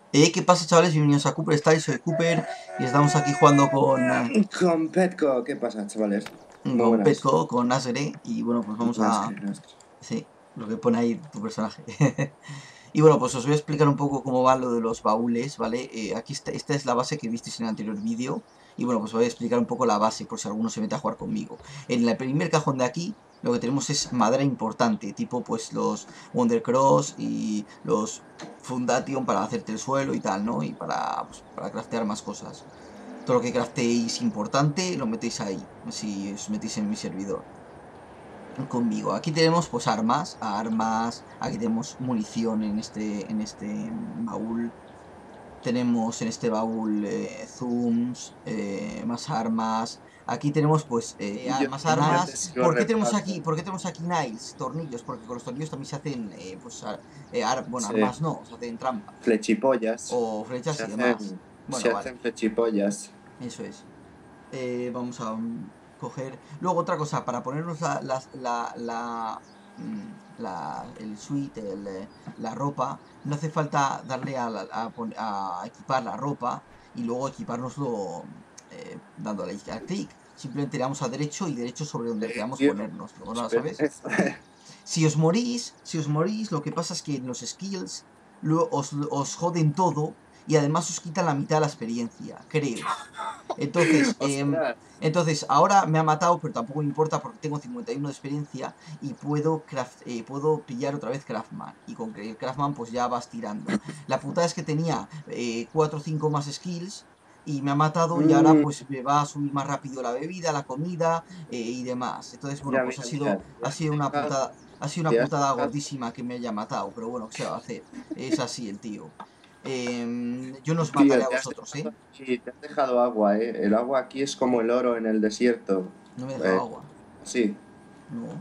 ¿Qué pasa, chavales? Bienvenidos a Cooper Style, soy Cooper y estamos aquí jugando Con Petco, ¿qué pasa, chavales? Muy con buenas. Petco, con Nasre y bueno, pues vamos a... Nascre, Nascre. Sí, lo que pone ahí tu personaje. Y bueno, pues os voy a explicar un poco cómo va lo de los baúles, ¿vale? Aquí está, esta es la base que visteis en el anterior vídeo. Y bueno, pues os voy a explicar un poco la base por si alguno se mete a jugar conmigo. En el primer cajón de aquí lo que tenemos es madera importante, tipo pues los Wondercross y los Fundation para hacerte el suelo y tal, ¿no? Y pues, para craftear más cosas. Todo lo que crafteéis importante lo metéis ahí, si os metéis en mi servidor conmigo. Aquí tenemos pues armas, aquí tenemos munición en este baúl. Tenemos en este baúl zooms, más armas. Aquí tenemos pues Yo más normalmente armas. sigo ¿Por qué repando. tenemos aquí nails, tornillos? Porque con los tornillos también se hacen, bueno, Se, armas no, se hacen trampas. flechipollas. O flechas Se y demás. hacen, Bueno, se vale, hacen flechipollas. eso es. Vamos a coger. Luego otra cosa, para ponernos el suite, la ropa, no hace falta darle a equipar la ropa y luego equipárnoslo dándole a clic. Simplemente le damos a derecho y derecho sobre donde queramos Tío, ponérnoslo, ¿no? espera. ¿Sabes? Si os morís, lo que pasa es que en los skills os joden todo y además os quitan la mitad de la experiencia, creo. Entonces, Ostras. ahora me ha matado, pero tampoco me importa porque tengo 51 de experiencia y puedo pillar otra vez Craftman. Y con que el Craftman pues ya vas tirando. La putada es que tenía 4 o 5 más skills y me ha matado y ahora Mm, pues me va a subir más rápido la bebida, la comida y demás. Entonces, bueno, mira, pues ha mira, sido, mira. ha sido una putada. Ha sido una Te has putada dejado, gordísima que me haya matado, pero bueno, ¿qué se va a hacer? Es así el tío. Yo no os mataré tío, a vosotros, ¿eh? sí, te has dejado agua, ¿eh? El agua aquí es como el oro en el desierto. No me he dejado Eh, agua. sí, No.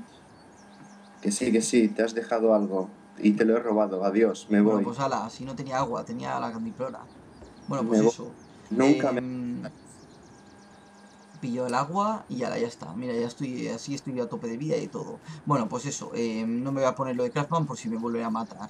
que sí, te has dejado algo. Y te lo he robado. Adiós, me Bueno, voy. pues ala, si no tenía agua, tenía la cantimplora. Bueno, pues Me voy. eso. Nunca me... em, Pillo el agua y ala, ya está. Mira, ya estoy, así estoy a tope de vida y todo. Bueno, pues eso. No me voy a poner lo de Craftman por si me vuelven a matar.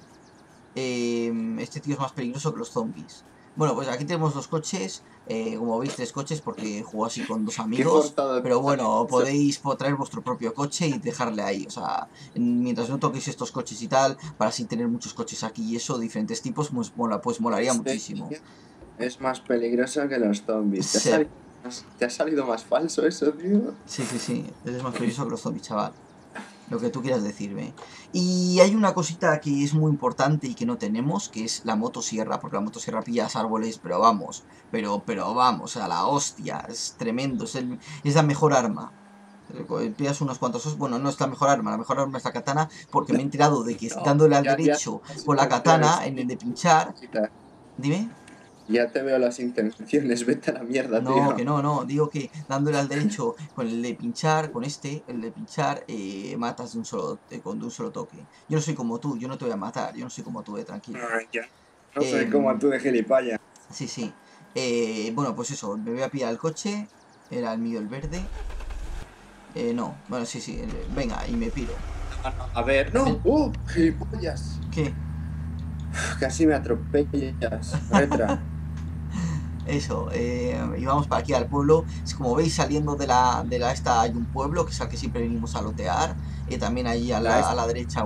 Este tío es más peligroso que los zombies. Bueno, pues aquí tenemos los coches. Como veis, 3 coches porque juego así con dos Qué amigos. forzado Pero empezar bueno, eso. podéis traer vuestro propio coche y dejarle ahí. O sea, mientras no toquéis estos coches y tal, para así tener muchos coches aquí y eso, diferentes tipos, pues molaría Este muchísimo. tío es más peligroso que los zombies. Sí, ¿Te ha salido más falso eso, tío? sí, sí, sí. Es más peligroso que los zombies, chaval. Lo que tú quieras decirme. Y hay una cosita que es muy importante y que no tenemos, que es la motosierra, porque la motosierra pillas árboles, pero vamos, pero vamos, a la hostia, es tremendo, es la mejor arma. Pillas unos cuantos, bueno, no es la mejor arma es la katana, porque me he enterado de que No, dándole al ya derecho las con la intenciones, katana, en tío. el de pinchar, Cosita. dime. Ya te veo las intenciones, vete a la mierda, No, que tío. no, no. Digo que dándole al derecho con el de pinchar, el de pinchar, matas con de un solo toque. Yo no soy como tú, yo no te voy a matar, yo no soy como tú, tranquilo. Ay, ya. No soy como Em, tú de gilipollas. sí, sí. Bueno, pues eso, me voy a pillar el coche. Era el mío el verde. No, bueno, sí, sí. Venga, y me piro. A ver, no. Me- Gilipollas. ¿Qué? Casi me atropellas. Retra. Eso, y vamos para aquí al pueblo. Es como veis, saliendo de la esta hay un pueblo, que es al que siempre venimos a lotear. También ahí a La la, es... a la derecha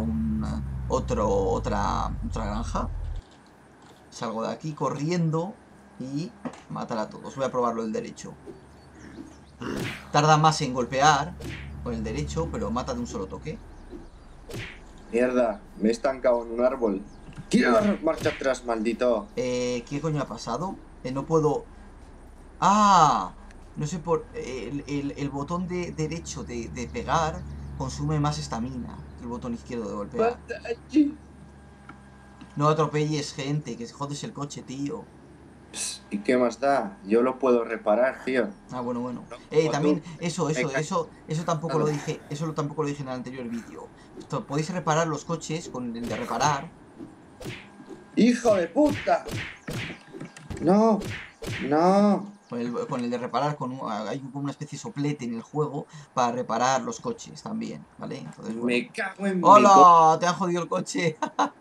otra granja. Salgo de aquí corriendo y matar a todos. Voy a probarlo el derecho. Tarda más en golpear con el derecho, pero mata de un solo toque. Mierda, me he estancado en un árbol. Quiero dar marcha atrás, maldito. ¿Qué coño ha pasado? No puedo... ¡Ah! No sé por... el botón de derecho de pegar consume más estamina que el botón izquierdo de golpear. Basta allí. No atropelles gente, que se jodes el coche, tío. ¿Y qué más da? Yo lo puedo reparar, tío. Ah, bueno, bueno. No como También, tú. eso, Me he eso, caído. eso, eso tampoco lo dije, eso tampoco lo dije en el anterior vídeo. Podéis reparar los coches con el de reparar. ¡Hijo de puta! No, no. Con el de reparar, hay como una especie de soplete en el juego para reparar los coches también, ¿vale? Entonces, Me bueno. cago en mi... ¡Hola! ¡Te han jodido el coche!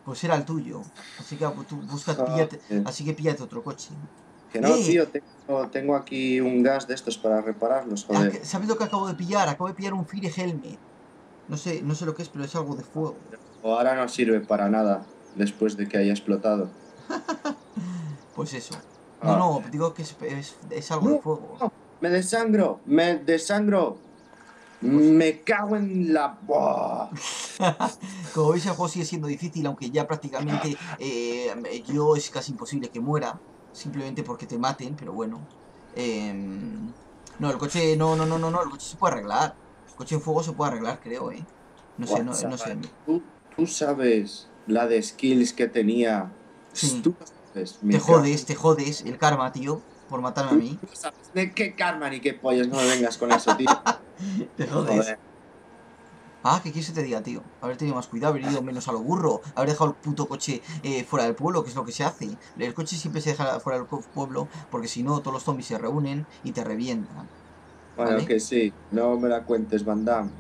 Pues era el tuyo. Así que tú busca, píllate, Joder. así que píllate otro coche. Que no, ¡Eh! tío, tengo aquí un gas de estos para repararlos, joder. ¿Sabes lo que acabo de pillar? Acabo de pillar un Fire Helmet. No sé lo que es, pero es algo de fuego. O ahora no sirve para nada después de que haya explotado. Pues eso. No, Ah. no, digo que es algo de ¡No! fuego. ¡No! ¡Me desangro! ¡Me desangro! Pues, ¡Me cago en la... ¡Buah! como veis, el juego sigue siendo difícil, aunque ya prácticamente yo es casi imposible que muera. Simplemente porque te maten, pero bueno. No, el coche, no, el coche se puede arreglar. El coche en fuego se puede arreglar, creo, ¿eh? No sé, Buah, no chaval. sé. Tú sabes la de skills que tenía. Sí, Tú lo sabes, me cago en... te jodes, el karma, tío, por matarme a Tú mí. no sabes de qué karma ni qué pollas, no me vengas con eso, tío. Te jodes. Joder. Ah, ¿qué quieres que te diga, tío? Haber tenido más cuidado, haber ido menos a lo burro, haber dejado el puto coche fuera del pueblo, que es lo que se hace. El coche siempre se deja fuera del pueblo, porque si no, todos los zombies se reúnen y te revientan, Bueno, ¿vale? que sí, no me la cuentes, Van Damme.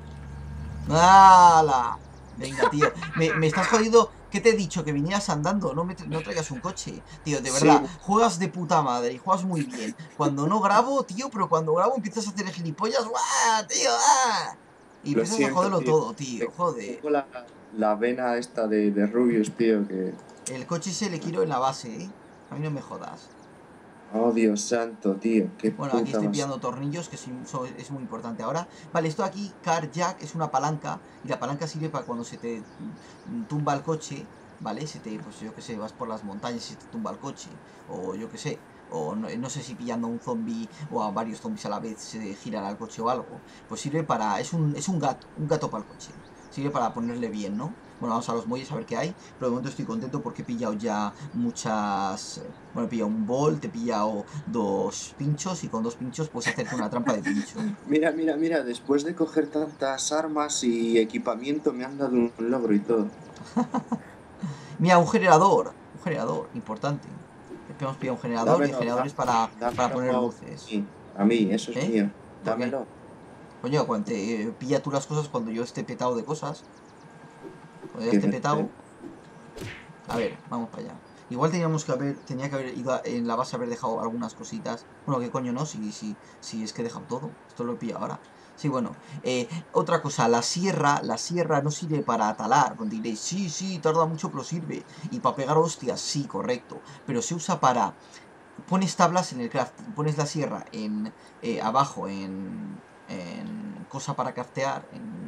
¡Hala! Venga, tío, me estás jodiendo. ¿Qué te he dicho? Que vinieras andando, no traigas un coche. Tío, de Sí, verdad, juegas de puta madre y juegas muy bien. Cuando no grabo, tío, pero cuando grabo empiezas a hacer el gilipollas, ¡guau, tío! ¡Ah! Y lo empiezas a siento, joderlo tío. todo, tío, joder. Tengo la vena esta de Rubius, tío, que... El coche se le quiero en la base, ¿eh? A mí no me jodas. Oh, Dios santo, tío, qué Bueno, aquí puta estoy más. pillando tornillos, que es muy importante ahora. Vale, esto aquí, car jack, es una palanca. Y la palanca sirve para cuando se te tumba el coche, ¿vale? Pues yo qué sé, vas por las montañas y se te tumba el coche. O yo qué sé. O no sé si pillando a un zombie o a varios zombies a la vez se girará el coche o algo. Pues sirve para... un gato para el coche. Sirve para ponerle bien, ¿no? Bueno, vamos a los muelles a ver qué hay. Pero de momento estoy contento porque he pillado ya muchas... Bueno, he pillado un bolt, he pillado dos pinchos y con dos pinchos puedes hacerte una trampa de pincho. Mira, mira, mira, después de coger tantas armas y equipamiento me han dado un logro y todo. Mira, un generador, importante. Hemos pillado un generador y el Dámelo, generador es para poner dámelo luces. a mí, eso es ¿Eh? mío. ¿Por qué? Dámelo. Coño, pilla tú las cosas cuando yo esté petado de cosas. Cuando ya Que esté me- petado. A ver, vamos para allá. Igual tenía que haber ido en la base a haber dejado algunas cositas. Bueno, qué coño no, si es que he dejado todo. Esto lo he pillado ahora. Sí, bueno. Otra cosa, la sierra no sirve para talar. Cuando diréis, sí, tarda mucho, pero sirve. Y para pegar hostias, sí, correcto. Pero se usa para... Pones tablas en el crafting, pones la sierra abajo en cosa para craftear,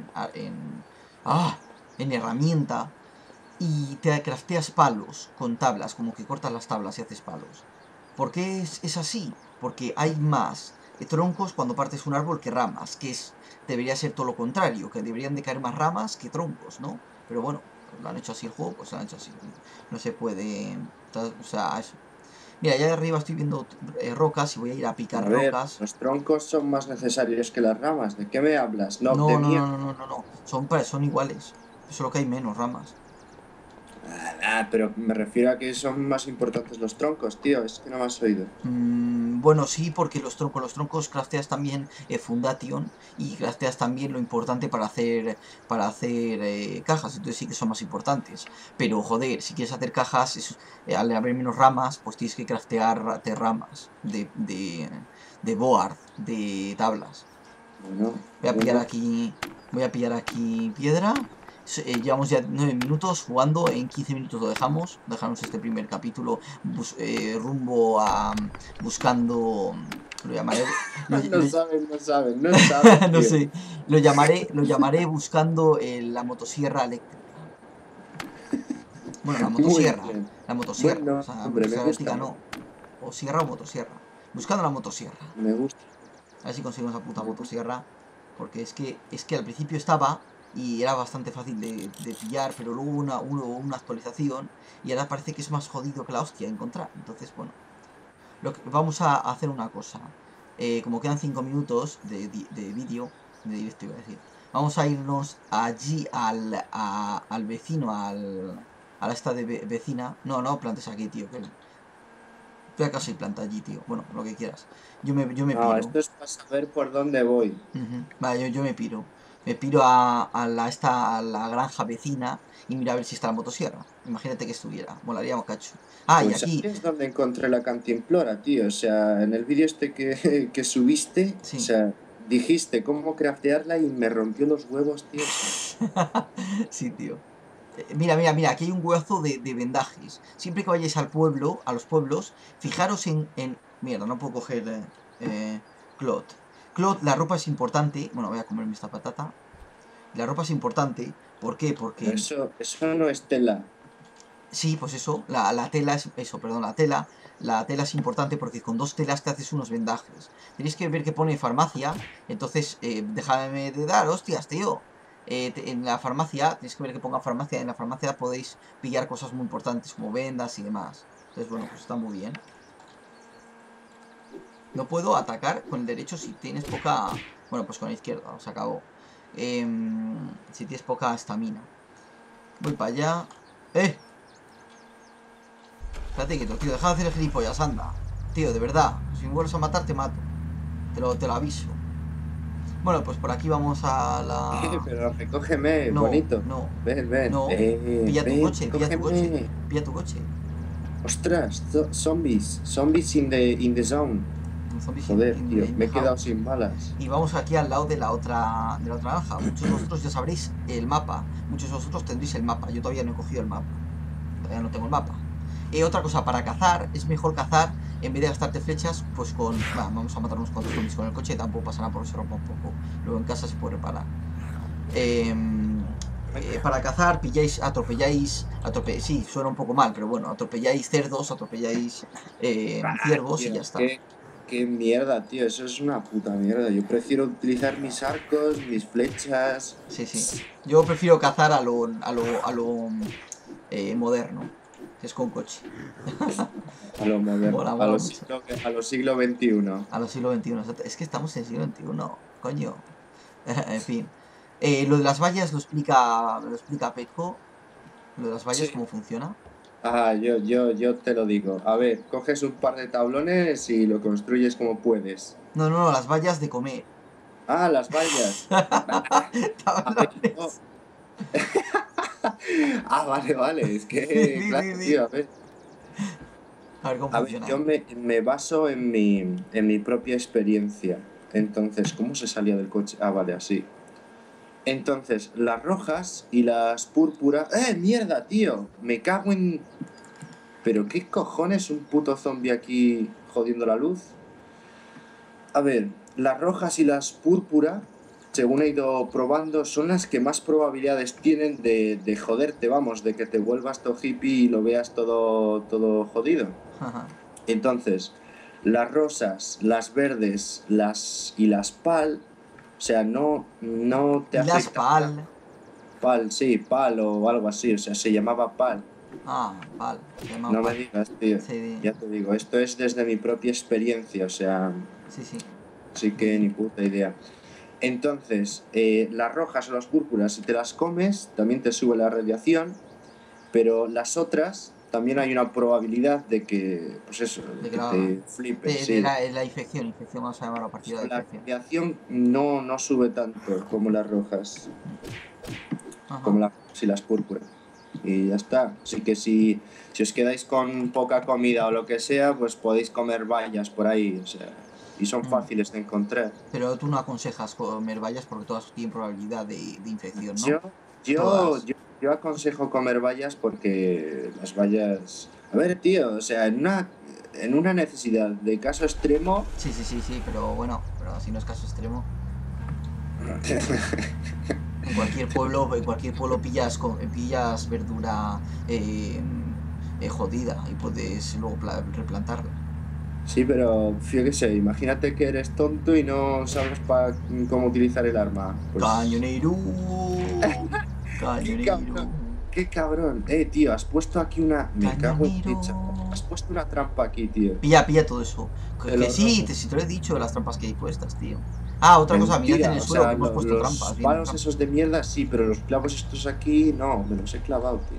en herramienta y te crafteas palos con tablas, como que cortas las tablas y haces palos. ¿Por qué es así? Porque hay más troncos cuando partes un árbol que ramas, debería ser todo lo contrario, que deberían de caer más ramas que troncos, ¿no? Pero bueno, lo han hecho así el juego, pues lo han hecho así. No se puede... O sea, eso. Mira, allá de arriba estoy viendo rocas y voy a ir a A picar ver, rocas. los troncos son más necesarios que las ramas. ¿De qué me hablas? No, de mierda. No. Son iguales. Solo que hay menos ramas. Pero me refiero a que son más importantes los troncos, tío. Es que no me has oído. Bueno, sí, porque los troncos crafteas también Fundation y crafteas también lo importante para hacer cajas, entonces sí que son más importantes. Pero joder, si quieres hacer cajas, al haber menos ramas, pues tienes que craftear ramas de board, de tablas. Bueno, Voy a pillar bueno. aquí. Voy a pillar aquí piedra. Llevamos ya 9 minutos jugando. En 15 minutos lo dejamos. Dejamos este primer capítulo rumbo a buscando. Lo llamaré. No saben, no saben, no saben, No tío. sé. Lo llamaré buscando la motosierra eléctrica. Bueno, la Muy motosierra. bien. La Buen motosierra. O sea, nombre, me motosierra gusta, eléctrica no. O sierra o motosierra. Buscando la motosierra. me gusta, A ver si conseguimos la puta me gusta. motosierra. Porque es que al principio estaba y era bastante fácil de pillar, pero luego hubo una actualización y ahora parece que es más jodido que la hostia encontrar. Entonces, bueno, vamos a hacer una cosa. Como quedan 5 minutos de vídeo, de directo iba a decir, vamos a irnos allí al vecino, a la esta de vecina. No plantes aquí, tío, que voy a casa y planta allí, tío. Bueno, lo que quieras. Yo me No, piro. esto es para saber por dónde voy. Vale, yo me piro. Me piro a la granja vecina y mira a ver si está la motosierra. Imagínate que estuviera. Molaría un cacho. Ah, y Pues aquí. aquí es donde encontré la cantimplora, tío. O sea, en el vídeo este que subiste, o Sí. sea, dijiste cómo craftearla y me rompió los huevos, tío. O sea, Sí, tío. Mira, aquí hay un huezo de vendajes. Siempre que vayáis al pueblo, a los pueblos, fijaros Mierda, no puedo coger Clot. Clot, la ropa es importante. Bueno, voy a comerme esta patata. La ropa es importante. ¿Por qué? pero Porque eso no es tela. sí, pues eso, la tela es, eso, perdón, la tela es importante porque con dos telas te haces unos vendajes. Tenéis que ver que pone farmacia, entonces, déjame de dar, hostias, tío. En la farmacia, tenéis que ver que ponga farmacia, en la farmacia podéis pillar cosas muy importantes como vendas y demás. Entonces, bueno, pues está muy bien. No puedo atacar con el derecho si tienes poca... Bueno, pues con la izquierda, se acabó. Si tienes poca estamina. Voy para allá. ¡Eh! Estate quieto, tío, deja de hacer el gilipollas, anda. Tío, de verdad, si me vuelves a matar te mato. Te lo aviso. Bueno, pues por aquí vamos a la... Pero recógeme, No, bonito. no, Ven, ven. no. Pilla tu Ven, coche, pilla tu coche. cógeme. Pilla tu coche. Ostras, zombies. Zombies in the zone. Zombies Joder, tío, in me the he quedado house. sin balas. Y vamos aquí al lado de la otra granja. Muchos de vosotros ya sabréis el mapa. Muchos de vosotros tendréis el mapa. Yo todavía no he cogido el mapa. Todavía no tengo el mapa. Otra cosa, para cazar, es mejor cazar en vez de gastarte flechas, pues con... vamos a matar unos cuantos zombies con el coche, tampoco pasa nada porque se rompa un poco. Luego en casa se puede reparar. Para cazar, sí, suena un poco mal, pero bueno, atropelláis cerdos, atropelláis Ah, ciervos y ya tío, está. qué mierda, tío. Eso es una puta mierda. Yo prefiero utilizar mis arcos, mis flechas. Sí, sí. Yo prefiero cazar a lo moderno, que es con coche. A lo moderno, Mola, mola mucho. a los siglo XXI. A los siglo XXI. Es que estamos en el siglo XXI, coño. En fin. Lo de las vallas lo explica Petco. Lo de las vallas, Sí. cómo funciona. Ah, yo te lo digo. A ver, coges un par de tablones y lo construyes como puedes. No, no, no, las vallas de comer. Ah, las vallas. A ver, Tablones. Ah, vale, vale. Es Sí, que, sí, claro, sí, tío, sí. A ver cómo a ver, yo funciona. me baso en mi propia experiencia. Entonces, ¿cómo se salía del coche? Ah, vale, así. Entonces, las rojas y las púrpuras. ¡Eh, mierda, tío! Me cago en. ¿Pero qué cojones un puto zombie aquí jodiendo la luz? A ver, las rojas y las púrpura, según he ido probando, son las que más probabilidades tienen de joderte, vamos, de que te vuelvas todo hippie y lo veas todo jodido. Entonces, las rosas, las verdes, las pal, o sea, no te Y las afecta. pal. Pal, sí, pal o algo así, o sea, se llamaba pal. Ah, pal. Se llama No me pal. digas, tío. Sí, Ya te digo, esto es desde mi propia experiencia, o sea, sí, sí. sí Sí, que sí. ni puta idea. Entonces, las rojas o las púrpuras, si te las comes, también te sube la radiación, pero las otras, también hay una probabilidad de que, pues eso, de De que que lo haga. te flipes, De sí. la infección. Infección, vamos a llamar a partir de la La infección. radiación no sube tanto como las rojas, como Ajá. las rojas y las púrpuras. Y ya está. Así que si os quedáis con poca comida o lo que sea, pues podéis comer bayas por ahí, o sea, y son Mm. fáciles de encontrar. Pero tú no aconsejas comer bayas porque todas tienen probabilidad de infección, ¿no? Yo, yo, Todas. yo, yo aconsejo comer bayas porque las bayas. A ver, tío, o sea, en una necesidad de caso extremo. Sí, sí, sí, sí, pero bueno, pero si no es caso extremo. En cualquier pueblo pillas verdura jodida y puedes luego replantarla. Sí, pero yo qué sé, imagínate que eres tonto y no sabes cómo utilizar el arma. Pues. Cañonero. ¡Qué Cañonero. cabrón! ¡Qué cabrón! Tío, has puesto aquí una. Me cago en Cañonero. ti, chaval. Has puesto una trampa aquí, tío. Pilla todo eso. Te Que lo sí, robo. si te lo he dicho, las trampas que hay puestas, tío. Ah, otra cosa, mirad en Mentira, el o suelo sea, que hemos puesto los trampas. Vienen palos trampas. esos de mierda sí, pero los clavos estos aquí no, me los he clavado, tío.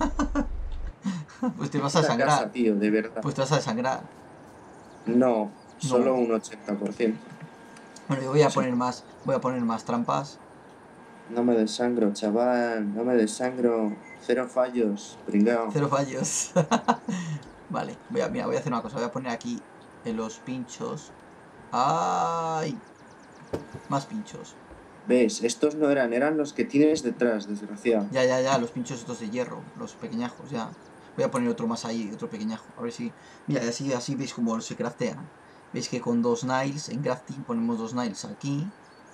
Pues te vas a Esta casa, desangrar. tío, de verdad. Pues te vas a desangrar. No, solo No. un 80%. Bueno, yo voy a Sí. poner más trampas. No me desangro, chaval. No me desangro. Cero fallos, pringao. Cero fallos. Vale, mira, voy a hacer una cosa. Voy a poner aquí en los pinchos. ¡Ay! Más pinchos. ¿Ves? Estos no eran los que tienes detrás, desgraciado. Ya, los pinchos estos de hierro, los pequeñajos, ya. Voy a poner otro más ahí, otro pequeñajo. A ver si. Mira, así veis cómo se craftean. Veis que con 2 nails en crafting ponemos 2 nails aquí.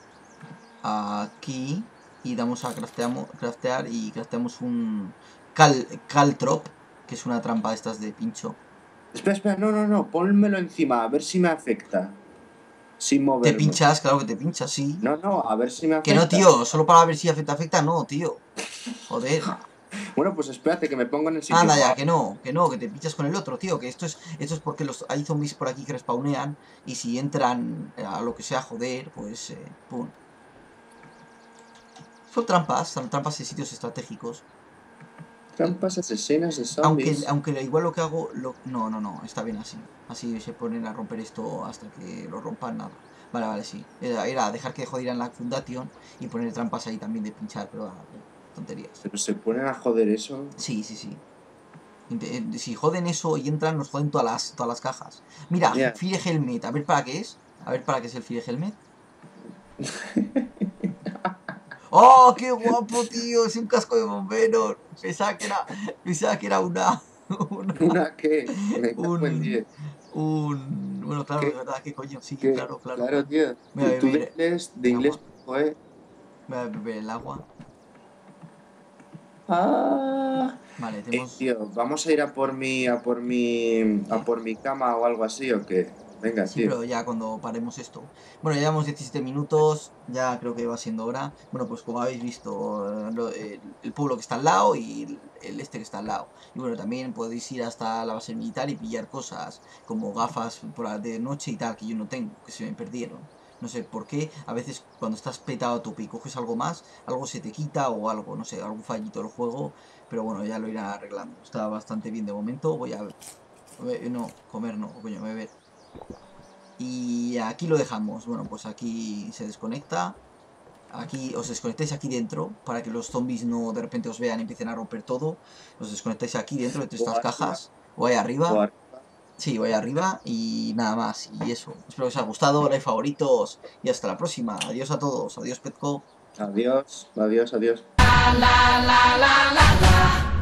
Aquí. Y damos a craftear y crafteamos un caltrop, que es una trampa de estas de pincho. Espera, no. Pónmelo encima, a ver si me afecta. Sin Te moverme. pinchas, claro que te pinchas, sí. No, a ver si me Que no, afecta. tío, solo para ver si afecta, no, tío. Joder. Bueno, pues espérate que me pongo en el sitio. Anda ya, que te pinchas con el otro, tío, que esto es porque hay zombies por aquí que respawnean y si entran a lo que sea joder, pues, pum. Son trampas de sitios estratégicos. Trampas asesinas de Aunque, zombies. aunque igual lo que hago, no, está bien así. Así se ponen a romper esto hasta que lo rompan, nada. Vale, sí. Era dejar que jodieran la fundación y poner trampas ahí también de pinchar, pero tonterías. Pero se ponen a joder eso. Sí. Si joden eso y entran, nos joden todas las cajas. Mira, Mira. Fire Helmet, a ver para qué es. A ver para qué es el Fire Helmet. ¡Oh, qué guapo, tío! Es un casco de bombero. Pensaba que era ¿Una qué? Me cago en un, 10. bueno, claro, de ¿Qué? verdad, qué coño, sí, ¿Qué? claro. Claro, tío. Voy a Tú de beber inglés, el agua. poco, ¿eh? Voy a beber el agua. Ah. Vale, tenemos... Tío, ¿vamos a ir a por mi cama o algo así o qué? Venga, Sí, tío. pero ya cuando paremos esto. Bueno, ya llevamos 17 minutos, ya creo que va siendo hora. Bueno, pues como habéis visto, el pueblo que está al lado y el este que está al lado. Y bueno, también podéis ir hasta la base militar y pillar cosas como gafas de noche y tal, que yo no tengo, que se me perdieron. No sé por qué, a veces cuando estás petado a tope y coges algo más, algo se te quita o algo, no sé, algún fallito del juego. Pero bueno, ya lo irán arreglando. Está bastante bien de momento. Voy a... No, comer no, coño, beber. Y aquí lo dejamos. Bueno, pues aquí se desconecta. Aquí os desconectáis aquí dentro para que los zombies no de repente os vean y empiecen a romper todo. Os desconectáis aquí dentro de O estas arriba, cajas. O ahí o arriba. arriba. Sí, voy arriba y nada más. Y eso. Espero que os haya gustado. Like, favoritos. Y hasta la próxima. Adiós a todos. Adiós, Petco. Adiós, adiós, adiós.